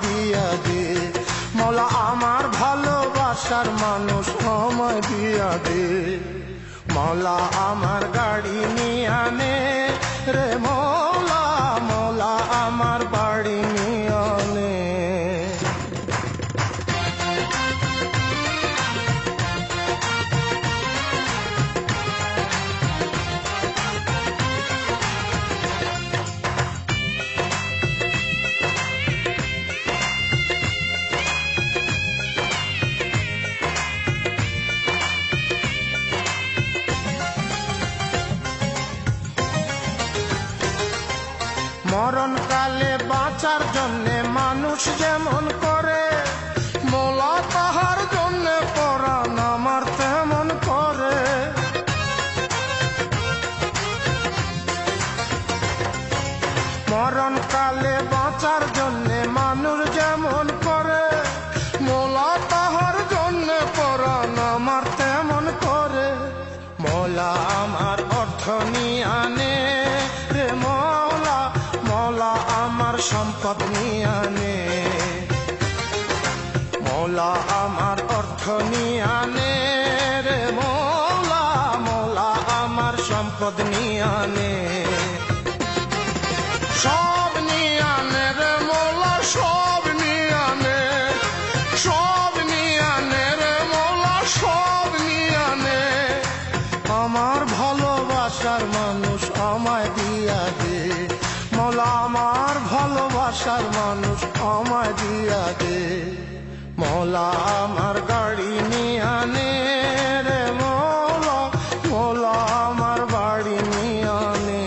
দিয়া দে, মৌলা আমার ভালোবাসার মানুষ আমায় দিয়া দে। মৌলা আমার গাড়ি নিয়ে আনে রে মৌলা, মৌলা আমার বাড়ি নিয়ে আনে। মরণকালে বাঁচার জন্যে মানুষ যেমন করে, মৌলা তাহার জন্যে পরাণ আমার তেমন করে। মরণকালে বাঁচার জন্যে মানুষ যেমন করে, মৌলা তাহার জন্যে পরাণ আমার তেমন করে। মৌলা আমার অর্থ নিয়ে আনে রে মৌলা, মৌলা আমার সম্পদ নিয়ে আনে। মৌলা আমার অর্থ নিয়ে আনে রে মৌলা, মৌলা আমার সম্পদ নিয়ে আনে। সব নিয়ে আনে রে মৌলা, সব নিয়ে আনে, সব নিয়ে আনে রে মৌলা, সব নিয়ে আনে। আমার ভালোবাসার মানুষ আমায় দিয়া দে, মৌলা আমার ভালোবাসার মানুষ আমায় দিয়া দে। মৌলা আমার গাড়ি নিয়ে আনে রে মৌলা, মৌলা আমার বাড়ি নিয়ে আনে।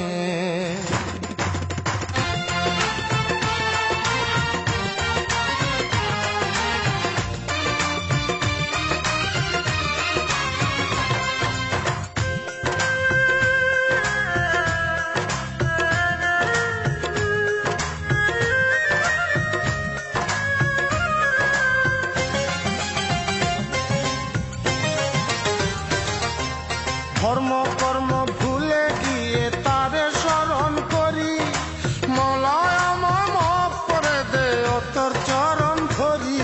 ধর্ম কর্ম ভুলে গিয়ে তারে স্মরণ করি, মৌলা আমায় মাফ করে দে ও তোর চরণ ধরি।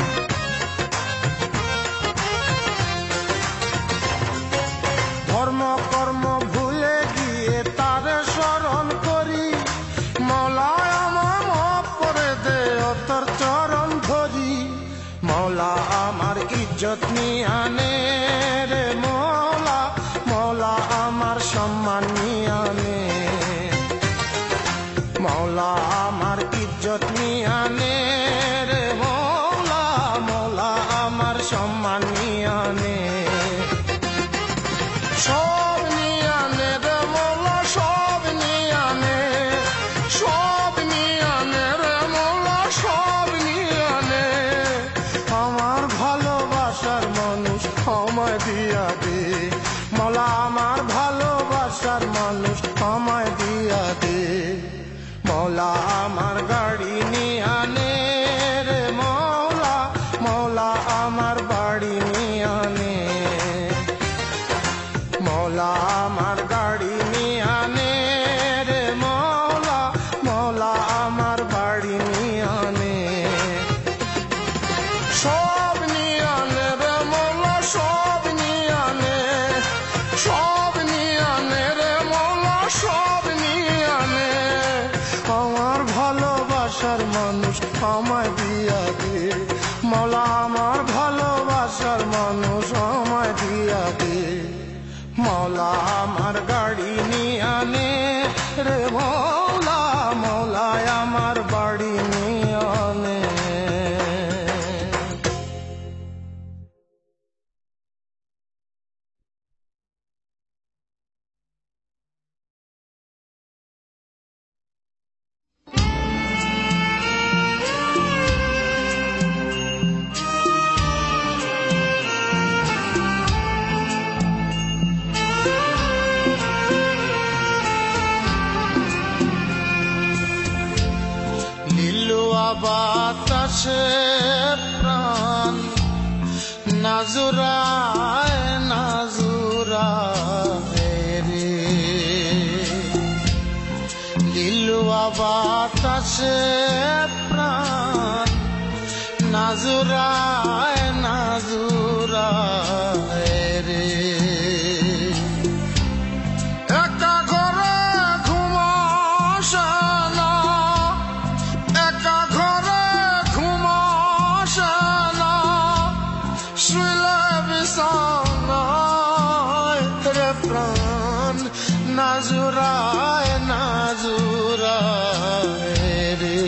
ধর্ম কর্ম ভুলে গিয়ে তারে স্মরণ করি, মৌলা আমায় মাফ করে দে ও তোর চরণ ধরি। মৌলা আমার ইজ্জত নিয়ে আনে রে মৌলা, মৌলা আমার সম্মান নিয়ে আনে। মৌলা আমার ইজ্জত নিয়ে আনে রে মৌলা, মৌলা আমার সম্মান নিয়ে আনে। সব নিয়ে আনে রে মৌলা, সব নিয়ে আনে, সব নিয়ে আনে রে মৌলা, সব নিয়ে আনে। আমার ভালোবাসার মানুষ আমায় দিয়া দে, মৌলা আমার ভালোবাসার মানুষ আমায় দিয়া দে। মৌলা আমার গাড়ি নিয়ে আনে রে মৌলা, মৌলা আমার বাড়ি নিয়ে আনে। মৌলা আমার গাড়ি নিয়ে আনে রে মৌলা, মৌলা আমার বাড়ি নিয়ে আনে। সব নিয়ে আনে রে মৌলা, সব নিয়ে আনে, সব নিয়ে আনে রে মৌলা, সব নিয়ে আনে। আমার ভালোবাসার মানুষ আমায় দিয়া দে, মৌলা আমার ভালোবাসার মানুষ আমায় দিয়া দে। মৌলা আমার গাড়ি নিয়ে আনে রে মৌলা, মৌলা আমার বাড়ি নিয়ে আনে। বাতাসে প্রাণ নাজুরায় নাজুরায় রে, লিলুয়া বাতাসে প্রাণ নাজুরায় নাজুরায় রে একা ঘরে ঘুমাসে না একা ঘরে ঘুমাসে না শুইলে বিছানায় রে প্রাণ নাজুরায় নাজুরায় রে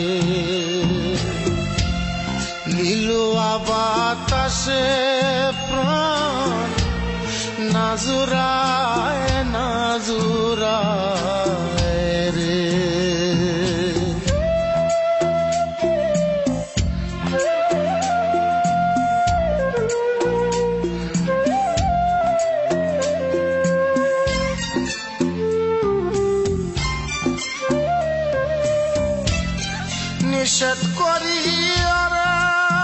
নীলুয়া বাতাসে প্রাণ নাজুরায় নাজুরায় রে নিষেধ করি আরে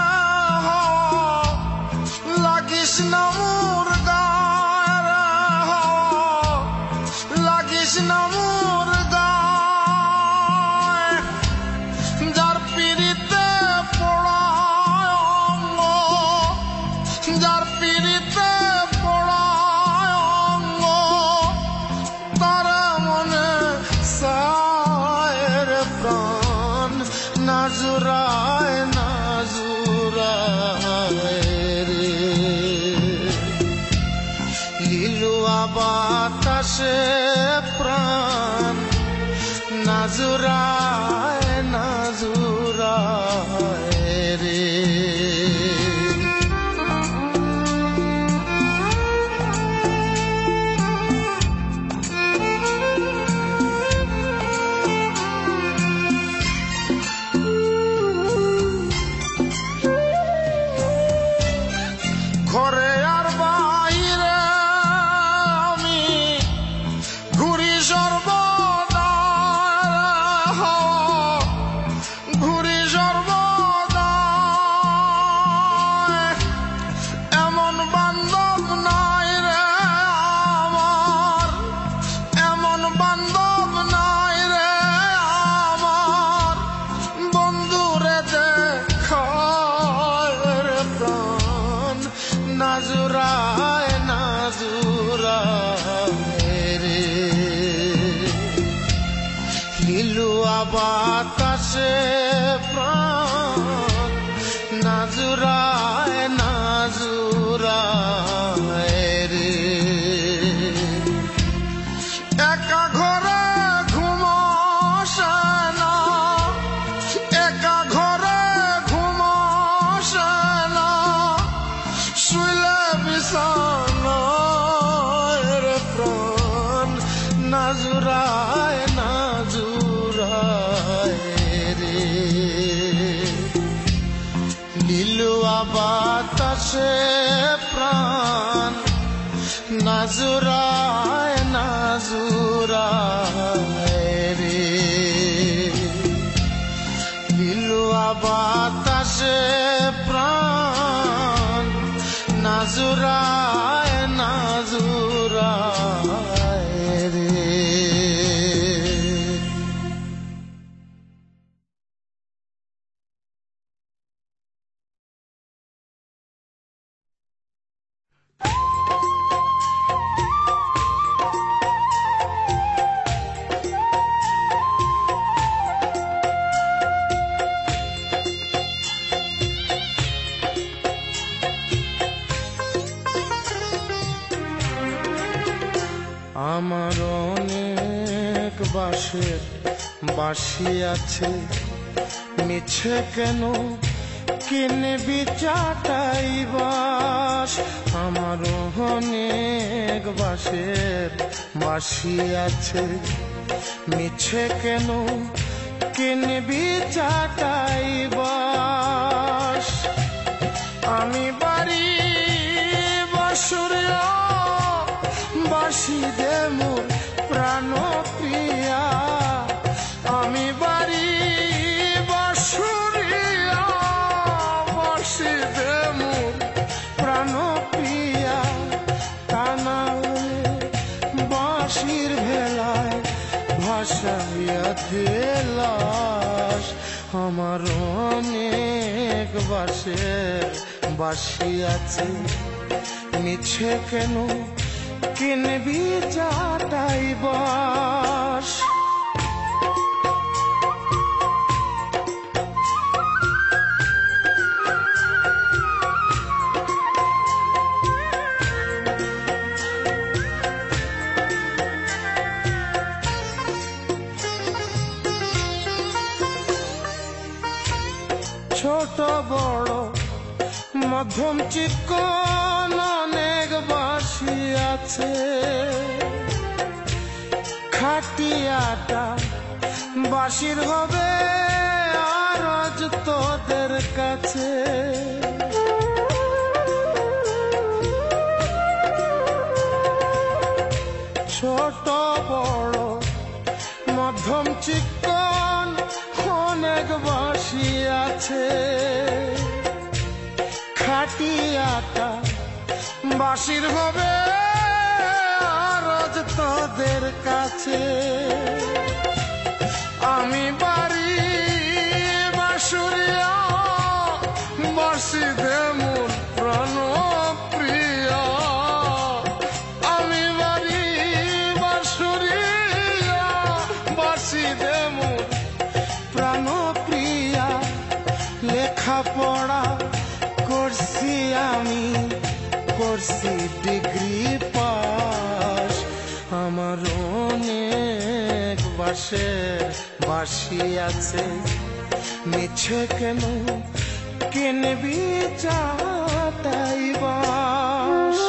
লাগিস না মোর গায়ে লাগিস না মোর গায়ে যার পিড়িতে পড়ায় অঙ্গ যার পিড়িতে পড়ায় অঙ্গ তার মনে সায়ের প্রাণ নাজুরায় নাজুরায় রে লীলুয়া বাতাসে প্রাণ নাজুরায় নাজুরায় রে ঘরে আর বাইরে আমি ঘুরি সর্বদা ঘুরি সর্বদা এমন বান্ধব নাই রে আমার এমন বান্ধব নাই রে আমার বন্ধুরে দেখায় রে প্রাণ নাজুরায় নাজুরায় রে নীলুয়া বাতাসে প্রাণ নাজুরায় নাজুরায় রে একা ঘরে ঘুমাসে না একা ঘরে ঘুমাসে না শুইলে বিছানায় রে প্রাণ নাজুরায় নাজুরায় রে নীলুয়া বাতাসে প্রাণ নাজুরায় নাজুরায় রে নীলুয়া বাতাসে প্রাণ নাজুরায় নাজুরায় রে আমার অনেক বাঁশের বাঁশি আছে মিছে কেন কিনবি চাটাই বাস আমার অনেক বাঁশের বাঁশি আছে মিছে কেন কিনবি চাটাই বাস আমি বাড়ি বাসুরিয়া বাঁশি দে মোর প্রাণ প্রিয়া আমি বাড়ি বাসুরিয়া বাঁশি দে মোর প্রাণ প্রিয়া তা না হলে বাঁশির ভেলায় ভাসাইয়া দিলাস আমার অনেক বাঁশের বাঁশি আছে, মিছে কেন কিনবি চাটাই বাঁশ। ছোট বড় মধ্যম চিকন অনেক বাঁশি আছে, খাটিয়াটা বাঁশির হবে আর আজ তোদের কাছে। ছোট বড় মধ্যম চিকন অনেক বাঁশি আছে, খাটিয়াটা বাঁশির হবে আর আজ তোদের কাছে। আমি বাড়ি বাঁশুরিয়া বাঁশি দে মোর প্রাণ প্রিয়া, আমি বাড়ি বাঁশুরিয়া বাঁশি দে মোর প্রাণ প্রিয়া। লেখাপড়া করছি আমি, করছি ডিগ্রি পাস, আমার অনেক বাঁশের বাঁশি আছে, মিছে কেন কিনবি চাটাই বাঁশ।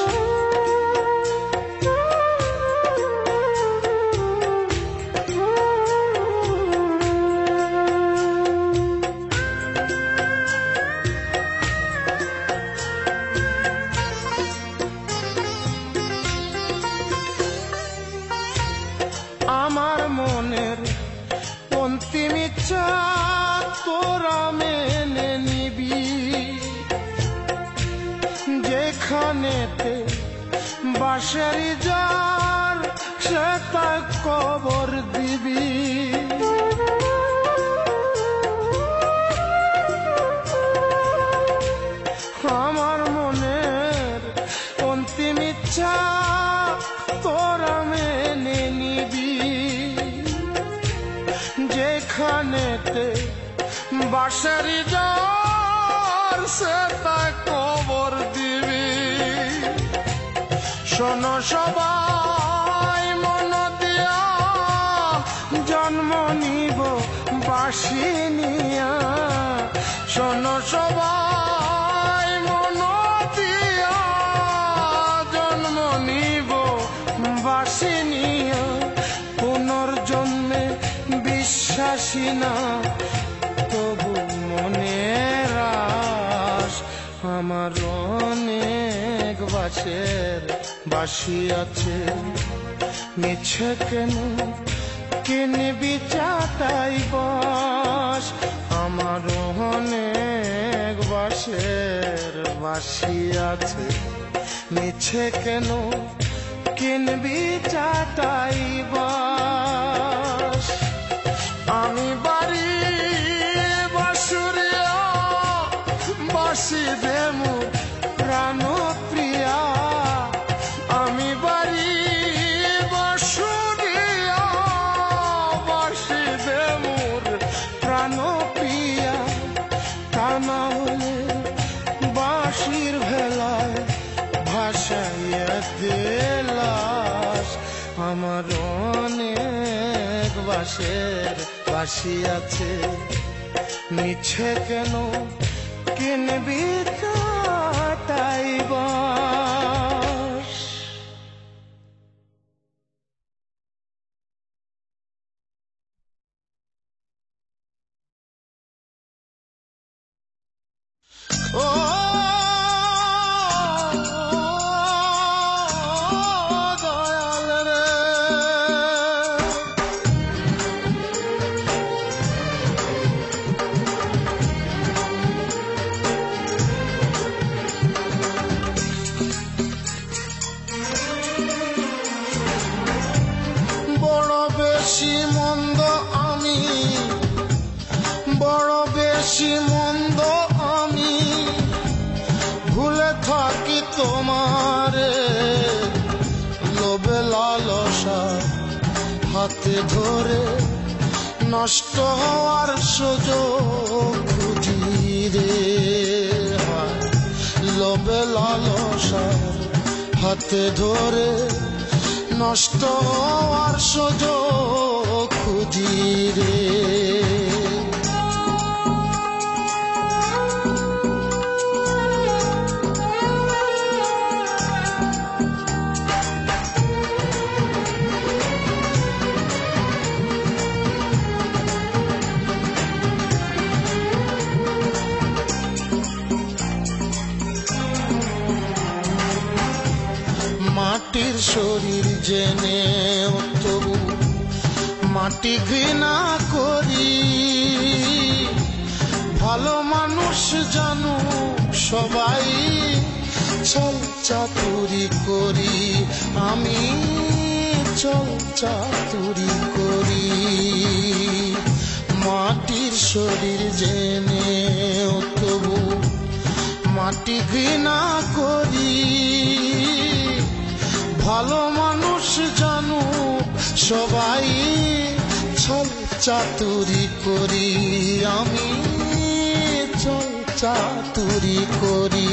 আমার মনের অন্তিম ইচ্ছা তোরা মেনে নিবি, যেখানেতে বাঁশের যার সে তাই কবর দিবি। আমার মনের অন্তিম ইচ্ছা তোরা মেনে নিবি, যেখানেতে বাঁশের যার সে তাই কবর দিবি। শোনো সবাই মন দিয়া, জন্ম নিব বাঁশি নিয়া। শোনো সবাই মন দিয়া, জন্ম নিব বাঁশি নিয়া। পুনর্জন্মে বিশ্বাসী না তবু মনের আশ, আমার অনেক বাঁশের বাঁশি আছে, মিছে কেন কিনবি চাটাই বাঁশ। আমার অনেক বাঁশের বাঁশি আছে, মিছে কেন কিনবি চাটাই বাঁশ। আমি বাড়ি বাঁশুরিয়া বাঁশি দে মোর প্রাণ প্রিয়া, আমি বাড়ি বাঁশুরিয়া বাঁশি দে মোর প্রাণ প্রিয়া। তা না হলে বাঁশির ভেলায় ভাসাইয়া দিলাস, আমার অনেক বাঁশের বাঁশি আছে, মিছে কেন কিনবি চাটাই বাঁশ। ও দয়াল রে, বড় বেশি মন্দ আমি, বড় বেশি মন্দ আমি তোমারে লোভে লালসা হাতে ধরে নষ্ট হওয়ার সুযোগ খুঁজি রে লোভে লালসা হাতে ধরে নষ্ট হওয়ার সুযোগ খুঁজি রে মাটির শরীর জেনে তবু মাটি ঘৃণা করি ভালো মানুষ জানু সবাই চল চাতুরি করি আমি চল চাতুরি করি মাটির শরীর জেনে তবু মাটি ঘৃণা করি ভালো মানুষ জানু সবাই চল চাতুরি করি আমি চল চাতুরি করি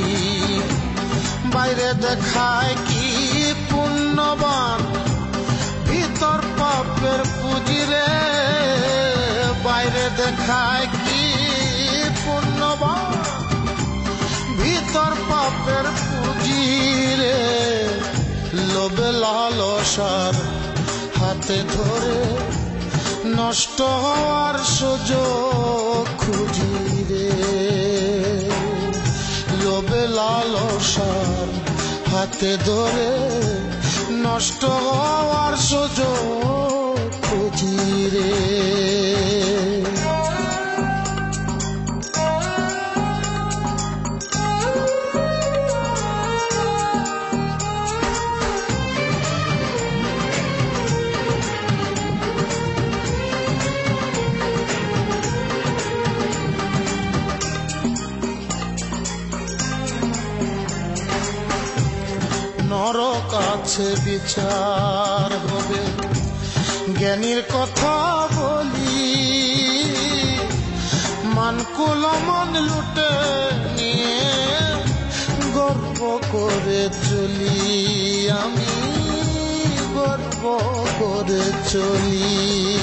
বাইরে দেখায় কি পুণ্যবান ভিতর পাপের পুঁজি রে বাইরে দেখায় কি পুণ্যবান ভিতর পাপের পুঁজি রে লোভে লালসার হাতে ধরে নষ্ট হওয়ার সুযোগ খুঁজি রে লোভে লালসার হাতে ধরে নষ্ট হওয়ার সুযোগ খুঁজি রে নরক আছে বিচার হবে জ্ঞানীর কথা বলি মানকুল মন লুটে নিয়ে গর্ব করে চলি আমি গর্ব করে চলি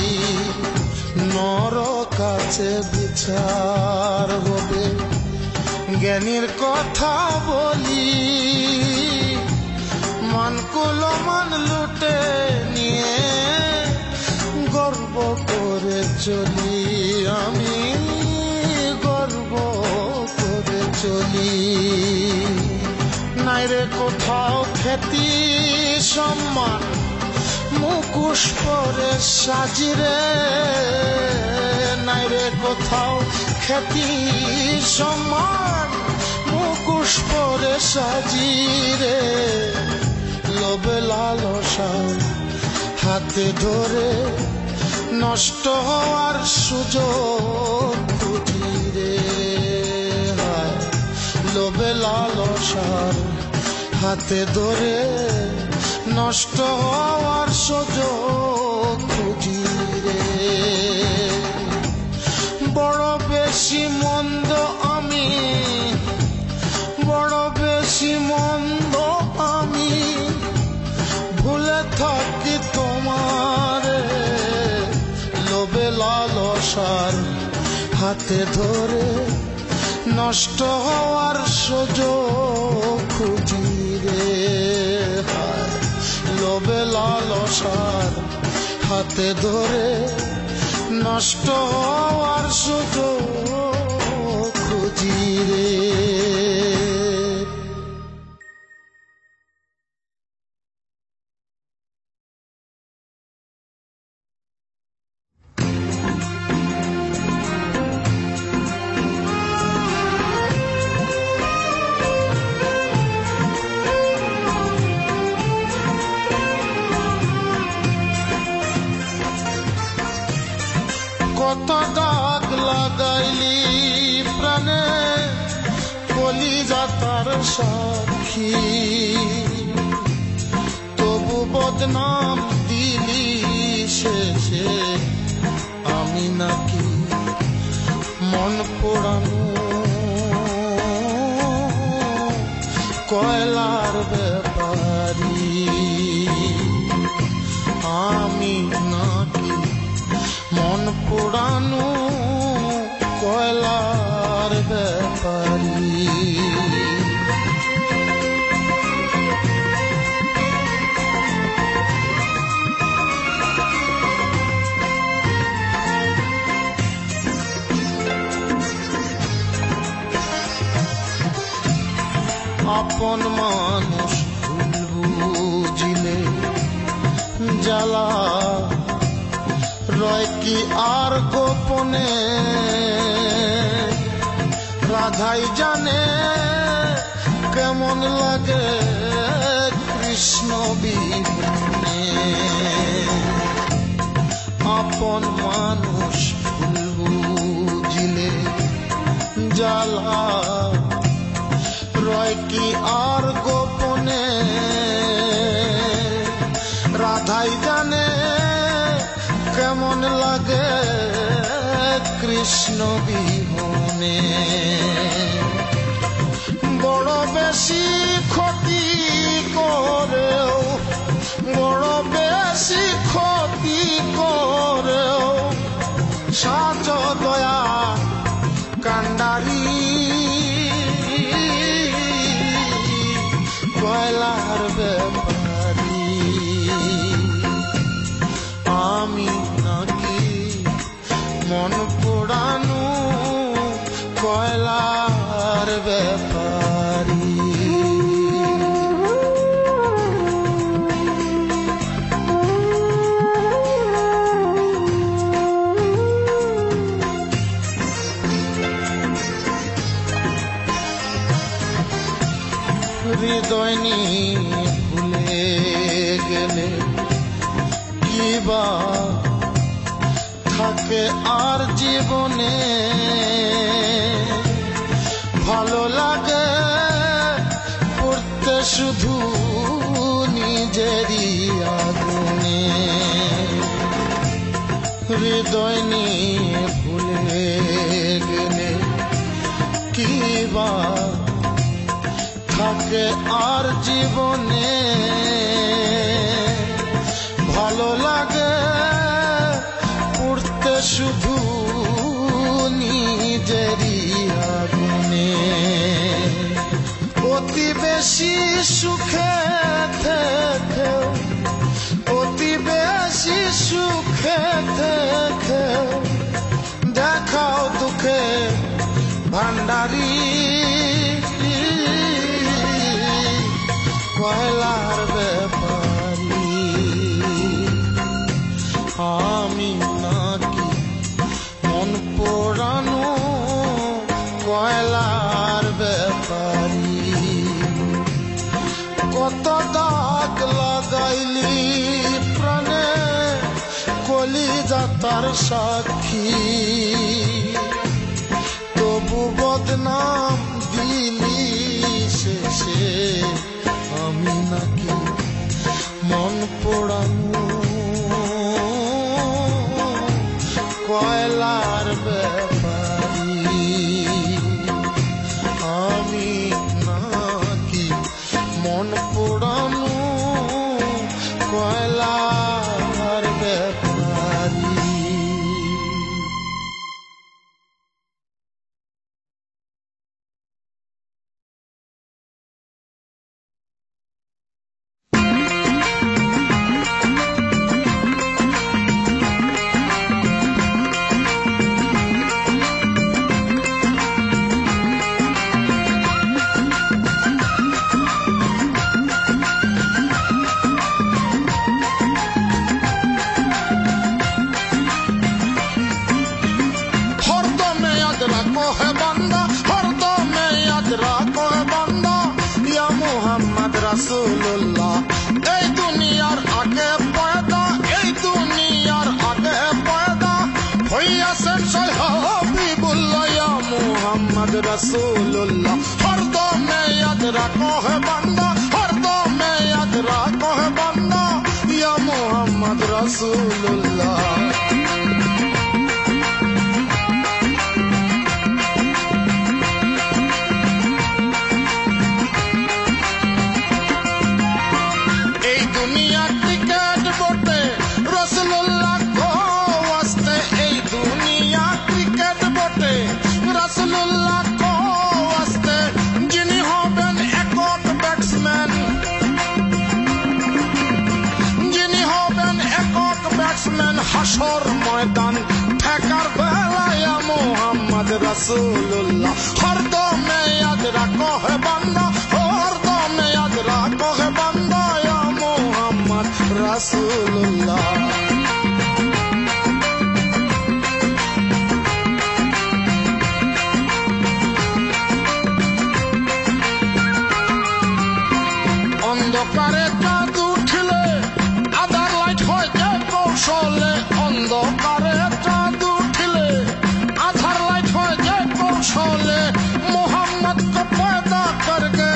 নরক আছে বিচার হবে জ্ঞানীর কথা বলি মানকুল মান লুটে নিয়ে গর্ব করে চলি আমি গর্ব করে চলি নাইরে কোথাও খ্যাতি সম্মান মুখোশ পরে সাজিরে নাইরে কোথাও খ্যাতি সম্মান মুখোশ পরে সাজিরে লোভে লালসা হাতে ধরে নষ্ট হওয়ার সুযোগ খুঁজি রে লোভে লালসার হাতে ধরে নষ্ট হওয়ার সুযোগ খুঁজি রে বড় বেশি মন্দ আমি বড় বেশি মন্দ আমি ভুলে থাকি তোমারে লোভে লালসার হাতে ধরে নষ্ট হওয়ার সুযোগ খুঁজি রে লোভে লালসার হাতে ধরে নষ্ট হওয়ার সুযোগ খুঁজি রে কত দাগ লাগাইলি প্রাণে কলিজা তার সাক্ষী সাক্ষী তবু বদনাম দিলি শেষে আমি নাকি মন পোড়ানো কয়লার ব্যাপারী আমি নাকি মন পোড়ানো কয়লার ব্যাপারী আপন মানুষ বুঝিলে জ্বালা রয় কি আর গোপনে রাধাই জানে কেমন লাগে কৃষ্ণ বিনে আপন মানুষ বুঝিলে জ্বালা রয় কি আর গোপনে রাধাই জানে কেমন লাগে কৃষ্ণ বিহনে বড় বেশি ক্ষতি করেও বড় বেশি ক্ষতি করেও সাজ দয়া কান্ডারি কয়লার ব্যাপারী আমি নাকি মন পোড়ানো কয়লার ব্যাপারী হৃদয় নিয়ে ভুলে গেলে কিবা থাকে আর জীবনে ভালো লাগে পড়তে শুধু নিজেরই আগুনে হৃদয় নিয়ে ভুলে গেলে কিবা থাকে আর জীবনে ভালো লাগে পড়তে শুধু নিজেরই আগুনে অতি বেশি সুখে থেকে অতি বেশি সুখে থেকে দেখাও দুঃখে ভান্ডারি কয়লার ব্যাপারী আমি নাকি মন পোড়ানো কয়লার ব্যাপারী কত দাগ লাগাইলি প্রাণে কলিজা তার সাক্ষী তবু বদনাম দিলি শেষে আমি নাকি মন পোড়ানো কয়লার ব্যাপারী আমি নাকি মন পোড়ানো কয়লার ব্যাপারী রাসূলুল্লাহ এই দুনিয়ার আগে পয়দা এই দুনিয়ার আগে পয়দা হইয়াছেন হাবিবুল্লাহ ইয়া মুহাম্মদ রাসূলুল্লাহ হরদমে ইয়াদ रखो है बंदा, हरदम में याद रखो है बंदा, या मोहम्मद रसूलुल्लाह। হাসর ময়দান ঠেকার বেলায় মোহাম্মদ রাসূলুল্লাহ। হরদমে याद রাখো হে বান্দা, হরদমে याद রাখো হে বান্দা, ইয়া মোহাম্মদ রাসূলুল্লাহ। অন্ধকারে চাঁদ উঠলে আধার লাইট হয় যে কৌশলে, অন্ধকারে চাঁদ উঠলে আধার লাইট হয় যে কৌশলে, मोहम्मद को पैदा करके,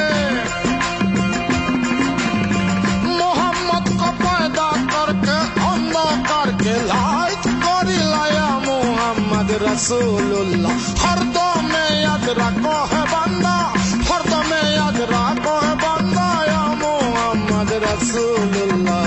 मोहम्मद को पैदा करके अंधकार के लाइट करी लाया मोहम्मद रसूलुल्लाह। हरदम में याद रखो है बंदा, हरदम में याद रखो है बंदा, या मोहम्मद रसूलुल्लाह।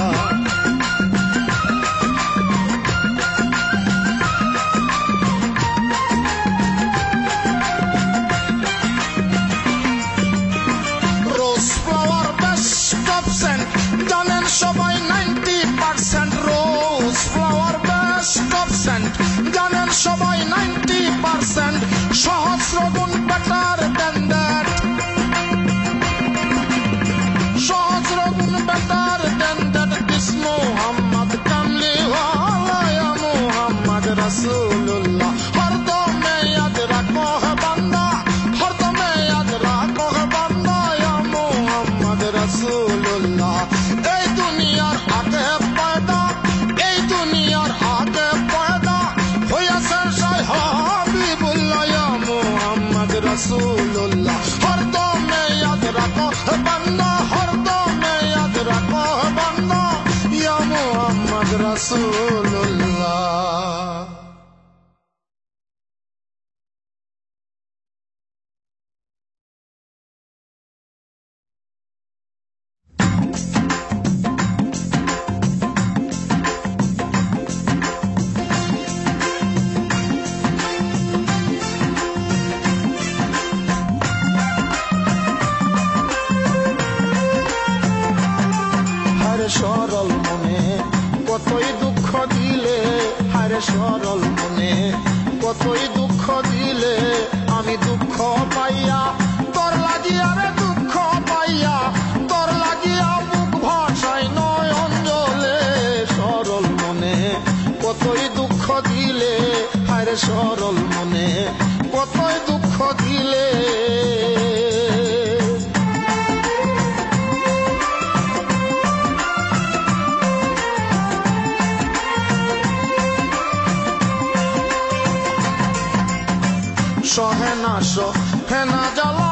জানেন সবাই 90% rose flower best of scent, জানেন সবাই 90% সহস্র গুণ বেটার দেন দ্যাট, সহস্র গুণ better than that, this Mohammad কামলি ওয়ালা, ইয়া মোহাম্মদ রাসূলুল্লাহ। হরদমে याद রাখো হে বান্দা, হরদমে याद রাখো হে বান্দা, ইয়া মোহাম্মদ রাসূলুল্লাহ। এই দুনিয়ার আগে পয়দা, এই দুনিয়ার আগে পয়দা হইয়াছেন শাহ হাবিবুল্লাহ, ইয়া মোহাম্মদ রাসূলুল্লাহ। হরদমে याद রাখো হে বান্দা, হরদমে याद রাখো হে বান্দা, ইয়া মোহাম্মদ রাসূলুল্লাহ। সরল মনে কতই দুঃখ দিলে, হারে সরল মনে কতই দুঃখ দিলে, আমি দুঃখ পাইয়া তোর লাগিয়া রে দুঃখ পাইয়া, তোর লাগিয়া বুক ভাষায় নয়ন জলে। সরল মনে কতই দুঃখ দিলে, হারে সরল মনে কতই দুঃখ দিলে। সহে না সহে না জ্বালা,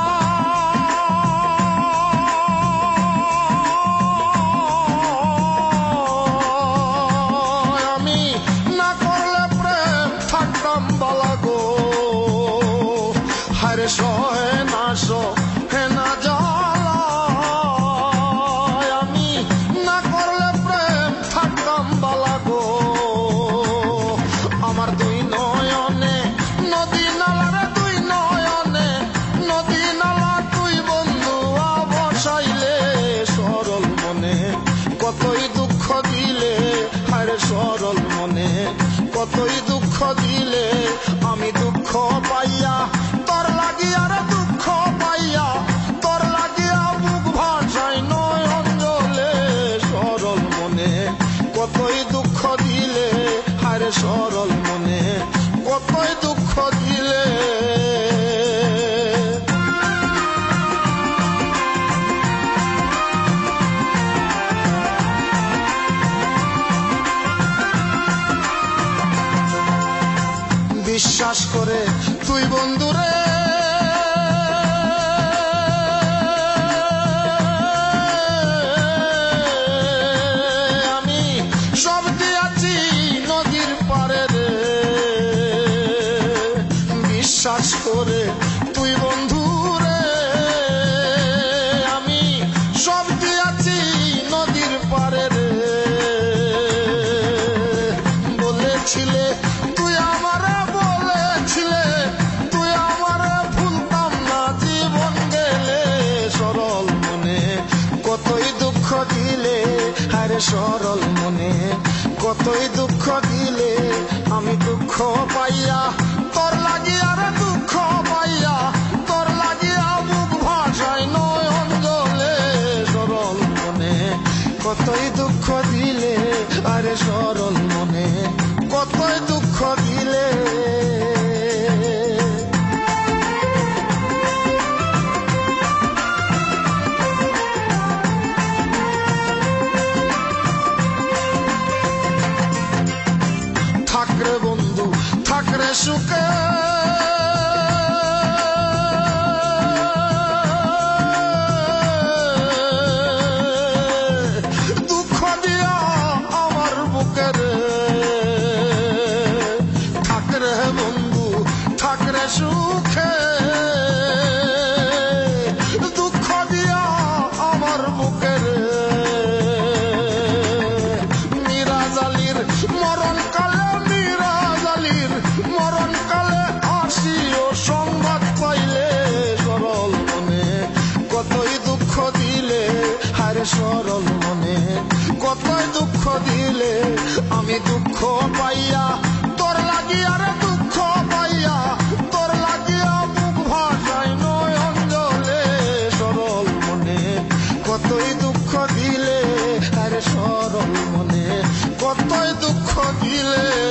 আমি না করলে প্রেম থাকতাম বালা গো, হারে সহে না সহে না জ্বালা, আমি না করলে প্রেম থাকতাম বালা গো। আমার দুই নয়নে নদী নালারে, দুই নয়নে নদী নালা, তুই বন্ধু বসাইলে। সরল মনে কতই দুঃখ দিলে, আরে সরল মনে কতই দুঃখ দিলে, আমি দুঃখ পাইয়া তোর লাগিয়া রে দুঃখ পাইয়া, সরল মনে কতই দুঃখ দিলে আমি দুঃখ পাইয়া তোর লাগিয়া রে দুঃখ পাইয়া তোর লাগিয়া বুক ভাষায় নয়ন জলে সরল মনে কতই দুঃখ দিলে আরে সরল মনে কতই দুঃখ দিলে থাকরে বন্ধু থাকরে সুখে দুঃখ দিয়া আমার বুকে রে থাকরে বন্ধু থাকরে সুখে দুঃখ দিয়া আমার বুকে রে মিরাজালির মরণ মরণকালে আসিও সংবাদ পাইলে সরল মনে কতই দুঃখ দিলে হারে সরল মনে কতই দুঃখ দিলে আমি দুঃখ পাইয়া তোর লাগিয়া রে দুঃখ পাইয়া তোর লাগিয়া মুখ ভাষায় নয়ন জলে সরল মনে কতই দুঃখ দিলে হারে সরল মনে কতই দুঃখ দিলে